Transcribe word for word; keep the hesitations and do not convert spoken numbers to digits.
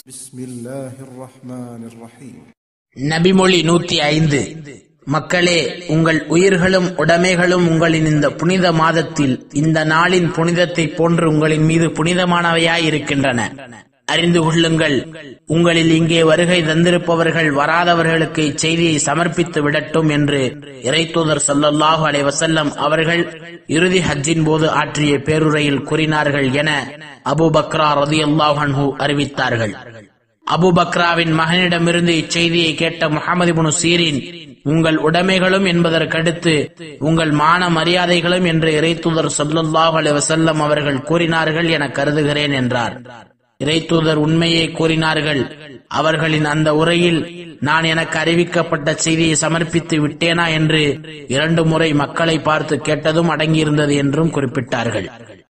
பிஸ்மில்லாஹிர் ரஹ்மானிர் ரஹீம். நபிமொழி நூத்தி ஐந்து. மக்களே, உங்கள் உயிர்களும் உடைமைகளும் உங்களின் இந்த புனித மாதத்தில் இந்த நாளின் புனிதத்தை போன்று உங்களின் மீது புனிதமானவையாய் இருக்கின்றன. அறிந்து கொள்ளுங்கள், உங்களில் இங்கே வருகை தந்திருப்பவர்கள் வராதவர்களுக்கு இச்செய்தியை சமர்ப்பித்து விடட்டும் என்று இறைத்தூதர் ஸல்லல்லாஹு அலைஹி வஸல்லம் அவர்கள் இறுதி ஹஜ்ஜின் போது ஆற்றிய பேருரையில் கூறினார்கள் என அபூ பக்ரா ரலியல்லாஹு அன்ஹு அறிவித்தார்கள். அபூ பக்ராவின் மகனிடமிருந்து இச்செய்தியை கேட்ட முஹம்மது இப்னு சீரின், உங்கள் உடைமைகளும் என்பதற்கடுத்து உங்கள் மான மரியாதைகளும் என்று இறைத்தூதர் ஸல்லல்லாஹு அலைஹி வஸல்லம் அவர்கள் கூறினார்கள் என கருதுகிறேன் என்றார். இறைத்தூதர் உண்மையை கூறினார்கள். அவர்களின் அந்த உரையில் நான் எனக்கு அறிவிக்கப்பட்ட செய்தியை சமர்ப்பித்து விட்டேனா என்று இரண்டு முறை மக்களை பார்த்து கேட்டதும் அடங்கியிருந்தது என்றும் குறிப்பிட்டார்கள்.